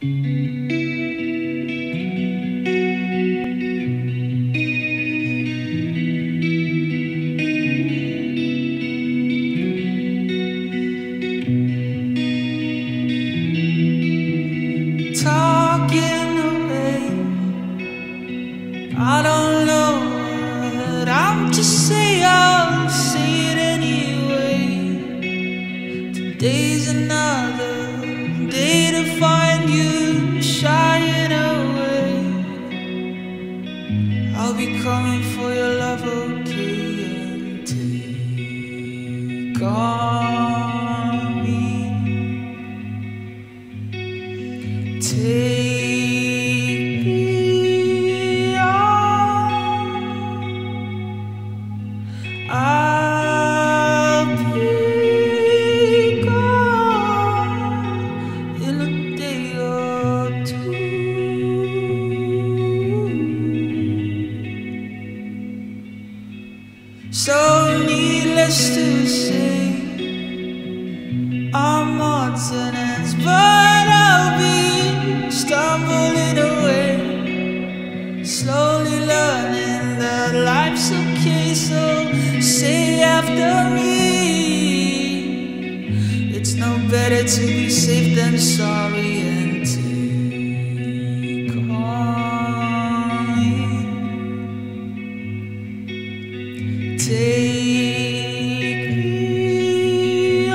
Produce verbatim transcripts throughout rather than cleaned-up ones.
Talking away, I don't know what I'm to say, I'll say it anyway. Today's another day to find you shying away. I'll be coming for your love, okay, and take on me. Take me on, I'll be gone in a day or two. So needless to say, I'm odds and ends, but I'll be stumbling away, slowly learning that life's okay. So say after me, it's no better to be safe than sorry, and take on me. Take me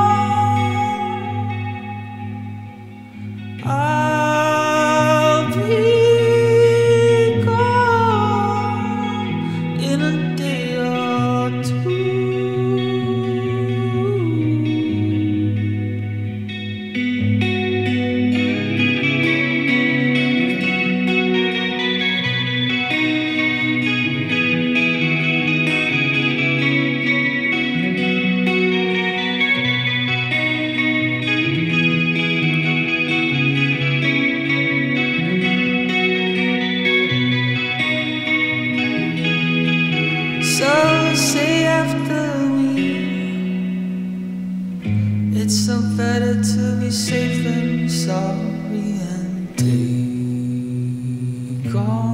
on, I'll be gone in a day or two. So say after me, it's so better to be safe than sorry, and take on.